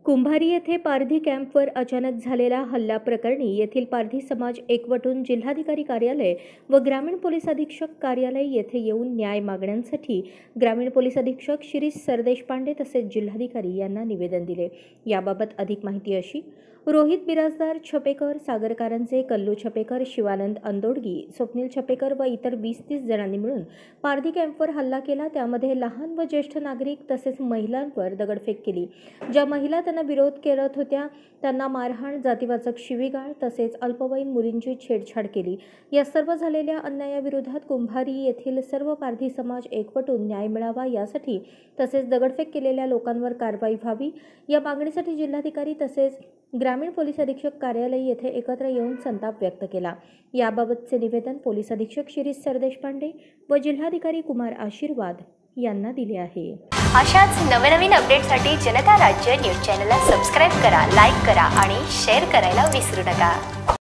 कुंभारी येथे पारधी कॅम्पवर अचानक झालेल्या हल्ल्याप्रकरणी येथील पारधी समाज एकवटून जिल्हाधिकारी कार्यालय व ग्रामीण पोलीस अधीक्षक कार्यालय येथे येऊन न्याय मागण्यांसाठी ग्रामीण पोलीस अधीक्षक शिरीष सरदेशपांडे तसेच जिल्हाधिकारी यांना निवेदन दिले। याबाबत अधिक माहिती अशी: रोहित बिराजदार छपेकर, सागर कारंजे, कल्लू छपेकर, शिवानंद अंदोडगी, स्वप्नील छपेकर व इतर 20-30 जणांनी मिळून पारधी कॅम्पवर हल्ला केला। त्यामध्ये लहान व ज्येष्ठ नागरिक तसेच महिलांवर दगडफेक केली। ज्या महिला त्यांना विरोध करत होत्या त्यांना मारहाण, जातीवाचक शिवीगाळ तसेच अल्पवयीन मुलींची छेडछाड केली। या सर्व झालेल्या अन्यायाविरोधात कुंभारी येथील सर्व पारधी समाज एकवटून न्याय मिळावा यासाठी तसेच दगडफेक केलेल्या लोकांवर कारवाई व्हावी या मागणीसाठी जिल्हाधिकारी तसेच ग्रामीण पोलीस अधीक्षक कार्यालय येथे एकत्र येऊन संताप व्यक्त केला। याबाबतचे निवेदन पोलीस अधीक्षक शिरीष सरदेशपांडे व जिल्हाधिकारी कुमार आशीर्वाद यांना दिले आहे। अशाच नवनवीन अपडेटसाठी जनता राज्य न्यूज चॅनलला सबस्क्राइब करा, लाईक करा आणि शेअर करायला विसरू नका।